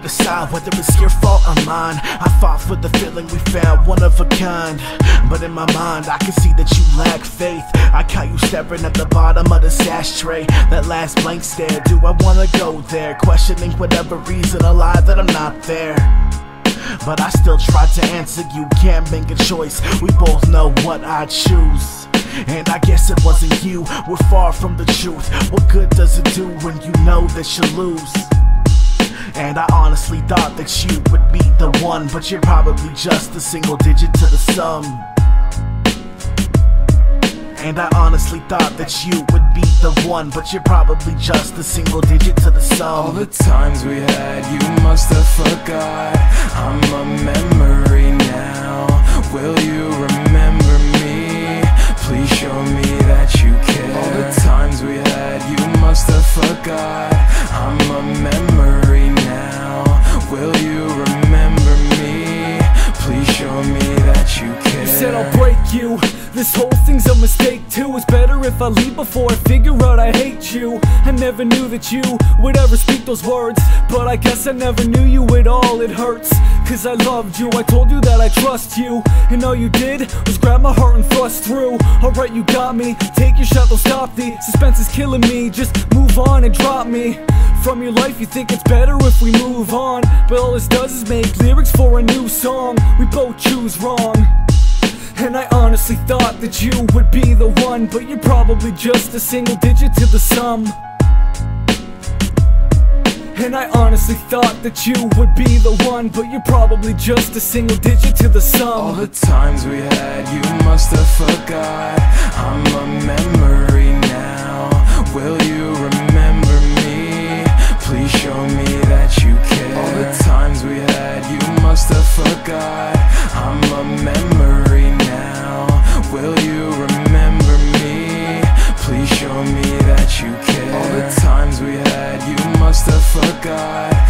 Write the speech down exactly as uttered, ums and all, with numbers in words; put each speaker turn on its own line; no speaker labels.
decide whether it's your fault or mine. I fought for the feeling we found, one of a kind. But in my mind, I can see that you lack faith. I caught you staring at the bottom of this ashtray. That last blank stare, do I wanna go there? Questioning whatever reason, a lie that I'm not there. But I still try to answer you, can't make a choice. We both know what I choose. And I guess it wasn't you, we're far from the truth. What good does it do when you know that you lose? And I honestly thought that you would be the one, but you're probably just a single digit to the sum. And I honestly thought that you would be the one, but you're probably just a single digit to the sum.
All the times we had, you must have forgot. I'm a memory now. Will you remember me? Please show me that you care. All the times we had, you must have forgot. I'm a memory now. Will you remember me? Please show me that you care.
You said I'll break you. This whole thing's a mistake too. It's better if I leave before I figure out I hate you. I never knew that you would ever speak those words, but I guess I never knew you at all. It hurts, cause I loved you. I told you that I trust you, and all you did was grab my heart and thrust through. Alright, you got me, take your shot, don't stop. The suspense is killing me, just move on and drop me from your life. You think it's better if we move on, but all this does is make lyrics for a new song. We both choose wrong. And I honestly thought that you would be the one, but you're probably just a single digit to the sum. And I honestly thought that you would be the one, but you're probably just a single digit to the sum.
All the times we had, you must have forgot. I'm a memory now. Will you remember me? Please show me that you care. All the times we had, you must have forgot. I'm a memory now. Will you remember me? Please show me that you care. All the times we had, you must have forgot.